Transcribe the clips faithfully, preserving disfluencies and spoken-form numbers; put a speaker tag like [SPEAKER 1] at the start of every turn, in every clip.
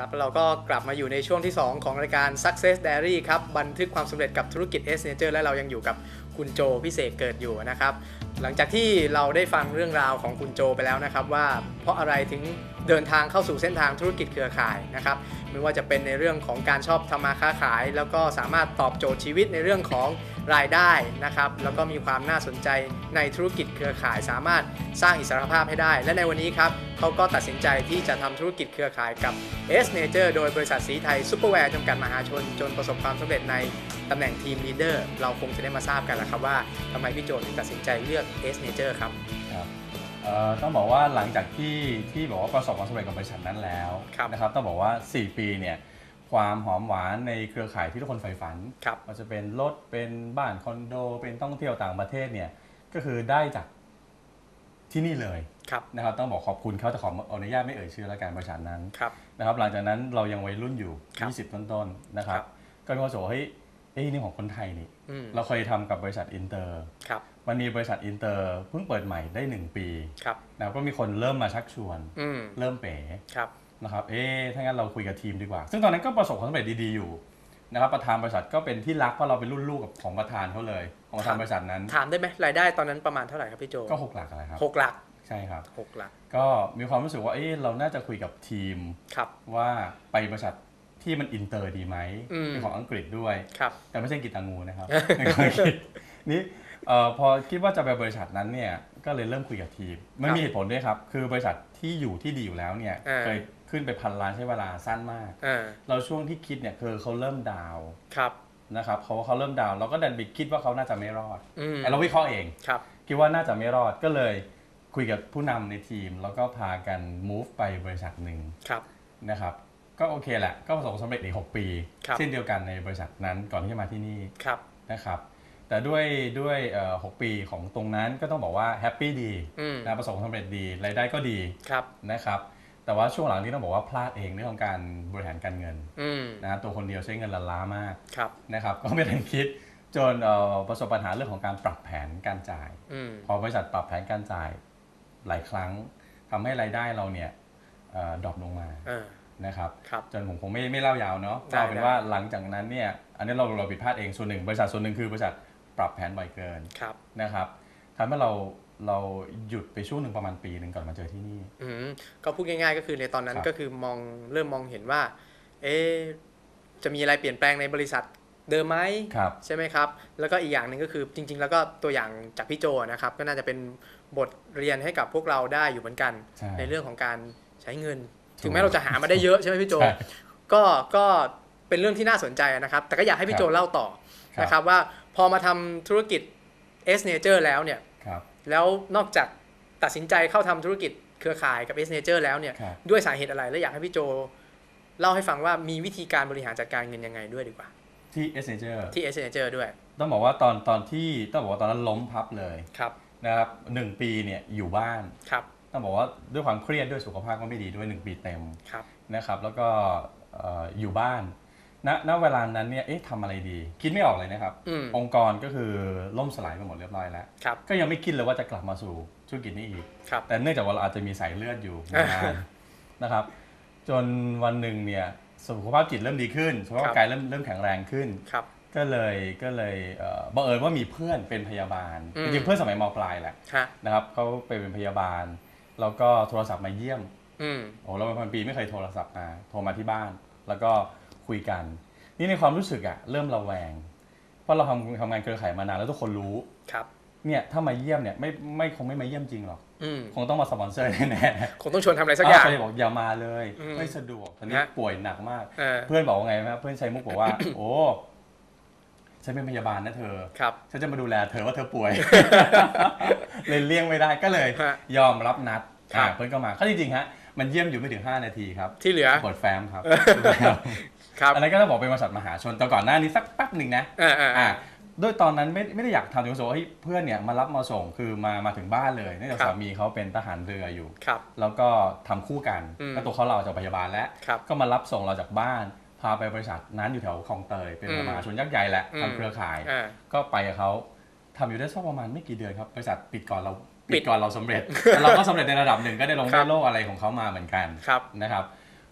[SPEAKER 1] ครับเราก็กลับมาอยู่ในช่วงที่สองของรายการ Success Diary ครับบันทึกความสำเร็จกับธุรกิจ S Nature และเรายังอยู่กับคุณโจพิเศษเกิดอยู่นะครับหลังจากที่เราได้ฟังเรื่องราวของคุณโจไปแล้วนะครับว่าเพราะอะไรถึงเดินทางเข้าสู่เส้นทางธุรกิจเครือข่ายนะครับไม่ว่าจะเป็นในเรื่องของการชอบทำมาค้าขายแล้วก็สามารถตอบโจทย์ชีวิตในเรื่องของรายได้นะครับแล้วก็มีความน่าสนใจในธุรกิจเครือข่ายสามารถสร้างอิสรภาพให้ได้และในวันนี้ครับเขาก็ตัดสินใจที่จะทำธุรกิจเครือข่ายกับ S Nature โดยบริษัทสีไทยซุปเปอร์แวร์จำกัดมหาชนจนประสบความสำเร็จในตำแหน่งทีมลีดเดอร์เราคงจะได้มาทราบกันแล้วครับว่าทำไมพี่โจถึงตัดสินใจเลือก S Nature ครับ
[SPEAKER 2] ครับต้องบอกว่าหลังจากที่ที่บอกว่าประสบความสำเร็จกับบริษัทนั้นแล้วนะครับต้องบอกว่าสี่ปีเนี่ยความหอมหวานในเครือข่ายที่ทุกคนใฝ่ฝันว่าจะเป็นรถเป็นบ้านคอนโดเป็นท่องเที่ยวต่างประเทศเนี่ยก็คือได้จากที่นี่เลยนะครับต้องบอกขอบคุณเขาแต่ขออนุญาตไม่เอ่ยชื่อแล้วกันบริษัทนั้นนะครับหลังจากนั้นเรายังวัยรุ่นอยู่ยี่สิบต้นๆนะครับก็มีความรู้สึกว่าเฮ้ยเอ้ยนี่ของคนไทยนี่เราเคยทำกับบริษัทอินเตอร์วันนี้บริษัทอินเตอร์เพิ่งเปิดใหม่ได้หนึ่งปีนะก็มีคนเริ่มมาชักชวนเริ่มเป๋นะครับเอ๊ะถ้างั้นเราคุยกับทีมดีกว่าซึ่งตอนนั้นก็ประสบความสำเร็จดีๆอยู่นะครับประธานบริษัทก็เป็นที่รักเพราะเราเป็นรุ่นลูกกับของประธานเขาเลยของประธานบริษัทนั้น
[SPEAKER 1] ถามได้ไหมรายได้ตอนนั้นประมาณเท่าไหร่ครับพี่โจ
[SPEAKER 2] ก็หกหลักอะไรครับ
[SPEAKER 1] หกหลัก
[SPEAKER 2] ใช่ครับ
[SPEAKER 1] หกหลัก
[SPEAKER 2] ก็มีความรู้สึกว่าเอ๊ะเราน่าจะคุยกับทีมว่าไปบริษัทที่มันอินเตอร์ดีไหมเป็นของอังกฤษด้วยแต่ไม่ใช่กิตางูนะครับนี่พอคิดว่าจะไปบริษัทนั้นเนี่ยก็เลยเริ่มคุยกับทีมไม่มีเหตุผลด้วยครับคือบริษัทที่อยู่ที่ดีอยู่แล้วเนี่ยเคยขึ้นไปพันล้านใช้เวลาสั้นมากเราช่วงที่คิดเนี่ยคือเขาเริ่มดาวนะครับเขาเขาเริ่มดาวเราก็ดันไปคิดว่าเขาน่าจะไม่รอดแต่เราวิเคราะห์เองคิดว่าน่าจะไม่รอดก็เลยคุยกับผู้นำในทีมแล้วก็พากัน move ไปบริษัทหนึ่งนะครับก็โอเคแหละก็ประสบความสำเร็จในหกปีเช่นเดียวกันในบริษัทนั้นก่อนที่จะมาที่นี่นะครับแต่ด้วยด้วยหกปีของตรงนั้นก็ต้องบอกว่าแฮปปี้ดีนะประสบความสำเร็จดีรายได้ก็ดีนะครับแต่ว่าช่วงหลังนี้ต้องบอกว่าพลาดเองเรื่องของการบริหารการเงินนะตัวคนเดียวใช้เงินล้านล้ามากนะครับก็ไม่ทันคิดจนประสบปัญหาเรื่องของการปรับแผนการจ่ายพอบริษัทปรับแผนการจ่ายหลายครั้งทำให้รายได้เราเนี่ยดรอปลงมานะครับจนผมคงไม่ไม่เล่ายาวเนาะเอาเป็นว่าหลังจากนั้นเนี่ยอันนี้เราเราผิดพลาดเองส่วนหนึ่งบริษัทส่วนหนึ่งคือบริษัทปรับแผนบ่อยเกินนะครับทำให้เราเราหยุดไปช่วงหนึ่งประมาณปีหนึ่งก่อนมาเจอที่นี่
[SPEAKER 1] ก็พูดง่ายๆก็คือในตอนนั้นก็คือมองเริ่มมองเห็นว่าเอ๊ะจะมีอะไรเปลี่ยนแปลงในบริษัทเดิมไหมใช่ไหมครับแล้วก็อีกอย่างหนึ่งก็คือจริงๆแล้วก็ตัวอย่างจากพี่โจนะครับก็น่าจะเป็นบทเรียนให้กับพวกเราได้อยู่เหมือนกัน ใ, ในเรื่องของการใช้เงินถึงแม้เราจะหามาได้เยอะใช่ไหมพี่โจก็ก็เป็นเรื่องที่น่าสนใจนะครับแต่ก็อยากให้พี่โจเล่าต่อนะครับว่าพอมาทำธุรกิจ S Nature แล้วเนี่ยแล้วนอกจากตัดสินใจเข้าทำธุรกิจเครือข่ายกับ S Nature แล้วเนี่ยด้วยสาเหตุอะไรและอยากให้พี่โจเล่าให้ฟังว่ามีวิธีการบริหารจัดการเงินยังไงด้วยดีกว่า
[SPEAKER 2] ที่ S Nature
[SPEAKER 1] ที่ S Nature ด้วย
[SPEAKER 2] ต้องบอกว่าตอนตอนที่ต้องบอกว่าตอนนั้นล้มพับเลยนะครับหนึ่งปีเนี่ยอยู่บ้านต้องบอกว่าด้วยความเครียดด้วยสุขภาพก็ไม่ดีด้วยหนึ่งปีเต็มนะครับแล้วก็อยู่บ้านณณเวลานั้นเนี่ยเอ๊ะทำอะไรดีคิดไม่ออกเลยนะครับองค์กรก็คือล่มสลายไปหมดเรียบร้อยแล้วก็ยังไม่คิดเลยว่าจะกลับมาสู่ธุรกิจนี้อีกแต่เนื่องจากว่าเราอาจจะมีสายเลือดอยู่มานานนะครับจนวันหนึ่งเนี่ยสุขภาพจิตเริ่มดีขึ้นสุขภาพกายเริ่มเริ่มแข็งแรงขึ้นก็เลยก็เลยบังเอิญว่ามีเพื่อนเป็นพยาบาลจริงๆเพื่อนสมัยม.ปลายแหละนะครับเขาไปเป็นพยาบาลแล้วก็โทรศัพท์มาเยี่ยมโอ้เราเป็นพันปีไม่เคยโทรศัพท์มาโทรมาที่บ้านแล้วก็คุยกันนี่ในความรู้สึกอะเริ่มระแวงเพราะเราทำทำงานเครือข่ายมานานแล้วทุกคนรู้เนี่ยถ้ามาเยี่ยมเนี่ยไม่ไม่คงไม่มาเยี่ยมจริงหรอกคงต้องมาสปอนเซอร์แน่
[SPEAKER 1] ๆคงต้องชวนทำอะไรสักอย่าง
[SPEAKER 2] ก็เลยบอกอย่ามาเลยไม่สะดวกตอนนี้ป่วยหนักมากเพื่อนบอกว่าไงไหมเพื่อนใช้มุกบอกว่าโอ้ฉันเป็นพยาบาลนะเธอฉันจะมาดูแลเธอว่าเธอป่วยเลยเลี่ยงไม่ได้ก็เลยยอมรับนัดเพื่อนก็มาก็จริงๆฮะมันเยี่ยมอยู่ไม่ถึงห้านาทีครับ
[SPEAKER 1] ที่เหลือก
[SPEAKER 2] ดแฟ้มครับอันนั้นก็ต้องบอกเป็นบริษัทมหาชนแต่ก่อนหน้านี้สักแป๊บหนึ่งนะด้วยตอนนั้นไม่ไม่ได้อยากทำถึงโซ่ให้เพื่อนเนี่ยมารับมาส่งคือมามาถึงบ้านเลยเนื่องจากสามีเขาเป็นทหารเรืออยู่แล้วก็ทำคู่กันแล้วตัวเขาเราจากพยาบาลแล้วก็มารับส่งเราจากบ้านพาไปบริษัทนั้นอยู่แถวคลองเตยเป็นมหาชนยักษ์ใหญ่แหละทำเครือข่ายก็ไปกับเขาทำอยู่ได้สักประมาณไม่กี่เดือนครับบริษัทปิดก่อนเราปิดก่อนเราสำเร็จเราก็สำเร็จในระดับหนึ่งก็ได้ลงได้โล่อะไรของเขามาเหมือนกันนะครับพ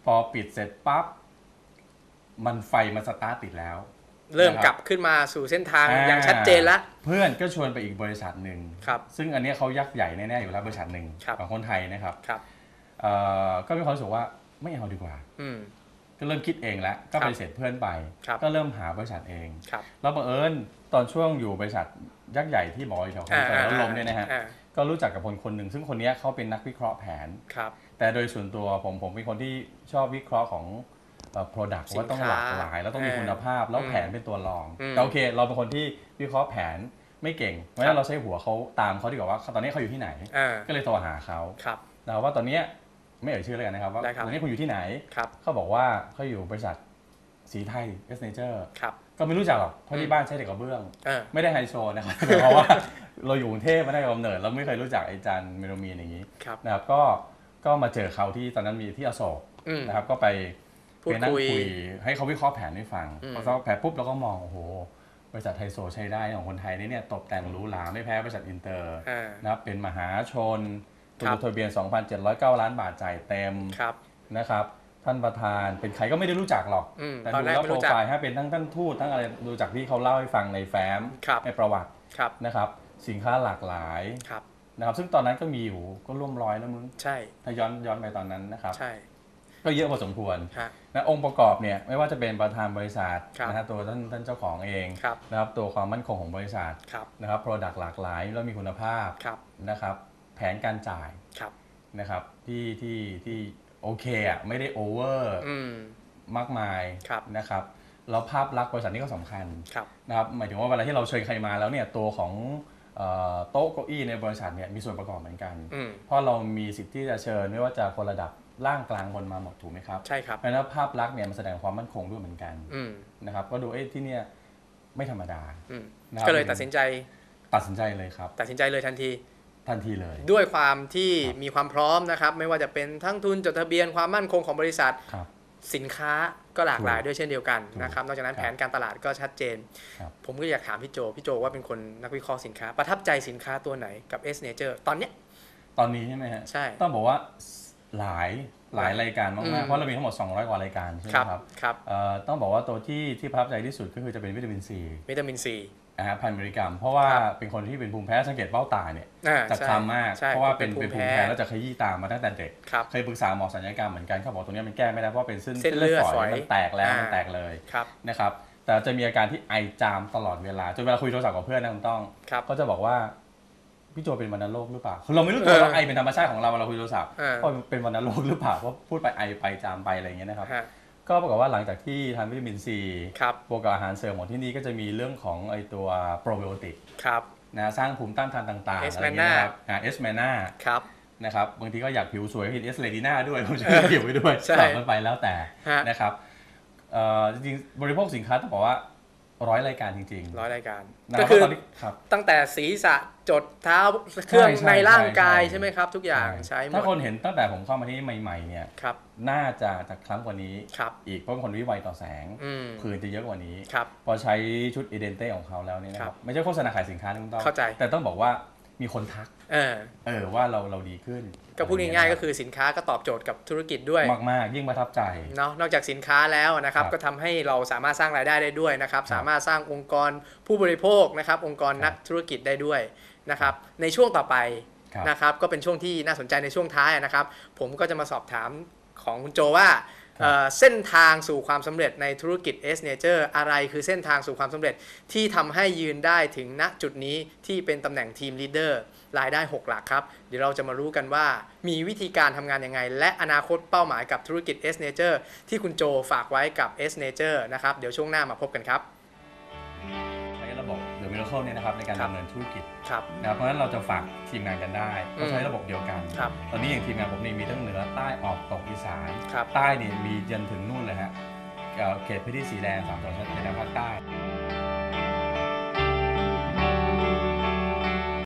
[SPEAKER 2] พอปิดเสร็จปั๊บมันไฟมันสตาร์ทติดแล้ว
[SPEAKER 1] เริ่มกลับขึ้นมาสู่เส้นทางอย่างชัดเจนแล้ว
[SPEAKER 2] เพื่อนก็ชวนไปอีกบริษัทหนึ่งซึ่งอันนี้เขายักษ์ใหญ่แน่ๆอยู่แล้วบริษัทหนึ่งของคนไทยนะครับก็มีความรู้สึกว่าไม่เอาดีกว่าก็เริ่มคิดเองแล้วก็ไปเสร็จเพื่อนไปก็เริ่มหาบริษัทเองแล้วบังเอิญตอนช่วงอยู่บริษัทยักษ์ใหญ่ที่บอกอยู่แถวคอนโดแล้วลมเนี่ยนะฮะก็รู้จักกับคนคนหนึ่งซึ่งคนนี้เขาเป็นนักวิเคราะห์แผนแต่โดยส่วนตัวผมผมเป็นคนที่ชอบวิเคราะห์ของproduct ว่าต้องหลากหลายแล้วต้องมีคุณภาพแล้วแผนเป็นตัวรองแต่โอเคเราเป็นคนที่วิเคราะห์แผนไม่เก่งเพราะฉะนั้นเราใช้หัวเขาตามเขาดีกว่าว่าตอนนี้เขาอยู่ที่ไหนก็เลยโทรหาเขานะว่าตอนนี้ไม่เอ่ยชื่อเลยนะครับว่าตอนนี้คุณอยู่ที่ไหนเขาบอกว่าเขาอยู่บริษัทสีไทย เอส Nature ก็ไม่รู้จักหรอกเพราะที่บ้านใช้เด็กกระเบื้องไม่ได้ไฮโซนะครับเพราะว่าเราอยู่กรุงเทพมาได้กำเนิดเราไม่เคยรู้จักไอ้จันเมโลมีนอย่างนี้นะครับก็ก็มาเจอเขาที่ตอนนั้นมีที่อโศกนะครับก็ไปไปนั่งคุยให้เขาวิเคราะห์แผนให้ฟังพอเขาแผนปุ๊บเราก็มองโอ้โหบริษัทไฮโซใช้ได้ของคนไทยนี่เนี่ยตกแต่งหรูหราไม่แพ้บริษัทอินเตอร์นะครับเป็นมหาชนตัวทะเบียน สองพันเจ็ดร้อยเก้า ล้านบาทจ่ายเต็มนะครับท่านประธานเป็นใครก็ไม่ได้รู้จักหรอกแต่ดูแล้วโปรไฟล์ให้เป็นทั้งท่านทูตทั้งอะไรดูจากที่เขาเล่าให้ฟังในแฟ้มในประวัตินะครับสินค้าหลากหลายนะครับซึ่งตอนนั้นก็มีอยู่ก็ร่วมร้อยแล้วมึง
[SPEAKER 1] ใช่
[SPEAKER 2] ถ้าย้อนย้อนไปตอนนั้นนะครับก็เยอะพอสมควรนะองค์ประกอบเนี่ยไม่ว่าจะเป็นประธานบริษัทนะฮะตัวท่านท่านเจ้าของเองนะครับตัวความมั่นคงของบริษัทนะครับ product หลากหลายแล้วมีคุณภาพนะครับแผนการจ่ายนะครับที่ที่ที่โอเคอ่ะไม่ได้โอเวอร์มากมายนะครับแล้วภาพลักษณ์บริษัทนี้ก็สำคัญนะครับหมายถึงว่าเวลาที่เราเชิญใครมาแล้วเนี่ยตัวของโต๊ะเก้าอี้ในบริษัทเนี่ยมีส่วนประกอบเหมือนกันเพราะเรามีสิทธิ์ที่จะเชิญไม่ว่าจะคนระดับล่างกลางบนมาหมดถูกไหมครับ
[SPEAKER 1] ใช่ครับ
[SPEAKER 2] แล้วภาพลักษณ์เนี่ยมันแสดงความมั่นคงด้วยเหมือนกันนะครับก็ดูเอ้ที่เนี่ยไม่ธรรมดา
[SPEAKER 1] ก็เลยตัดสินใจ
[SPEAKER 2] ตัดสินใจเลยครับ
[SPEAKER 1] ตัดสินใจเลยทันที
[SPEAKER 2] ทันทีเลย
[SPEAKER 1] ด้วยความที่มีความพร้อมนะครับไม่ว่าจะเป็นทั้งทุนจดทะเบียนความมั่นคงของบริษัทสินค้าก็หลากหลายด้วยเช่นเดียวกันนะครับนอกจากนั้นแผนการตลาดก็ชัดเจนผมก็อยากถามพี่โจพี่โจว่าเป็นคนนักวิเคราะห์สินค้าประทับใจสินค้าตัวไหนกับ เอส Nature ตอนเนี้ย
[SPEAKER 2] ตอนนี้ใช่ไหมฮะ
[SPEAKER 1] ใช่
[SPEAKER 2] ต้องบอกว่าหลายหลายรายการมากๆเพราะเรามีทั้งหมดสองร้อยกว่ารายการใช่ไหมครับ
[SPEAKER 1] ครับ
[SPEAKER 2] ต้องบอกว่าตัวที่ที่ประทับใจที่สุดก็คือจะเป็นวิตามินซี
[SPEAKER 1] วิตามินซี
[SPEAKER 2] นะฮะพันมิลลิกรัมเพราะว่าเป็นคนที่เป็นภูมิแพ้สังเกตเบ้าตาเนี่ยจะคล้ำมากเพราะว่าเป็นเป็นภูมิแพ้แล้วจะขยี้ตามาตั้งแต่เด็กเคยปรึกษาหมอศัลยกรรมเหมือนกันเขาบอกตรงนี้มันแก้ไม่ได้เพราะเป็นเส้นเลือดฝอยมันแตกแล้วมันแตกเลยนะครับแต่จะมีอาการที่ไอจามตลอดเวลาจนเวลาคุยโทรศัพท์กับเพื่อนนะคุณต้องก็จะบอกว่าพี่โจเป็นวัณโรคหรือเปล่าคือเราไม่รู้ตัวว่าไอเป็นธรรมชาติของเราเวลาคุยโทรศัพท์ว่าเป็นวัณโรคหรือเปล่าเพราะพูดไปไอไปจามไปอะไรอย่างเงี้ยนะครับก็ปรากฏว่าหลังจากที่ทานวิตามินซีบวกกับอาหารเสริมของที่นี่ก็จะมีเรื่องของไอตัวโปรไบโอติกนะสร้างภูมิต้านทานต่างๆอะไรเงี้ยครับเอสแมน่านะครับบางทีก็อยากผิวสวยกินเอสเลดีน่าด้วยผมจะผิวไปด้วยสลับกันไปแล้วแต่นะครับจริงๆบริโภคสินค้าต้องบอกว่าร้อยรายการจริง
[SPEAKER 1] ๆร้อยรายการก็คือตั้งแต่ศีรษะจดเท้าเครื่องในร่างกายใช่ไหมครับทุกอย่างใช้หมด
[SPEAKER 2] ถ้าคนเห็นตั้งแต่ผมเข้ามาที่ใหม่ๆเนี่ยน่าจะจะคล้ำกว่านี้อีกเพราะคนวิไวต่อแสงผื่นจะเยอะกว่านี้พอใช้ชุดอีเดนเต้ของเขาแล้วเนี่ยนะครับไม่ใช่โฆษณาขายสินค้าต้อง
[SPEAKER 1] เข้าใจ
[SPEAKER 2] แต่ต้องบอกว่ามีคนทักเออเออว่าเราเราดีขึ้น
[SPEAKER 1] ก็พูดง่ายๆก็คือสินค้าก็ตอบโจทย์กับธุรกิจด้วย
[SPEAKER 2] มากๆยิ่งประทับใจ
[SPEAKER 1] เนาะนอกจากสินค้าแล้วนะครับก็ทำให้เราสามารถสร้างรายได้ได้ด้วยนะครับสามารถสร้างองค์กรผู้บริโภคนะครับองค์กรนักธุรกิจได้ด้วยนะครับในช่วงต่อไปนะครับก็เป็นช่วงที่น่าสนใจในช่วงท้ายนะครับผมก็จะมาสอบถามของคุณโจว่าเส้นทางสู่ความสำเร็จในธุรกิจ เอส Nature อะไรคือเส้นทางสู่ความสำเร็จที่ทำให้ยืนได้ถึงณจุดนี้ที่เป็นตำแหน่งทีมลีดเดอร์รายได้หกหลักครับเดี๋ยวเราจะมารู้กันว่ามีวิธีการทำงานยังไงและอนาคตเป้าหมายกับธุรกิจ เอส Nature ที่คุณโจฝากไว้กับ เอส Nature นะครับเดี๋ยวช่วงหน้ามาพบกันครับ
[SPEAKER 2] ใช้ระบบ The Miracle เนี่ยนะครับในการดำเนินธุรกิจนะครับเพราะฉะนั้นเราจะฝากทีมงานกันได้ก็ใช้ระบบเดียวกันตอนนี้อย่างทีมงานผมนี่มีทั้งเหนือใต้ออกตกอีสานใต้นี่มีจนถึงนู่นเลยฮะเขตพื้นที่สีแดงสามจังหวัดในภาคใต้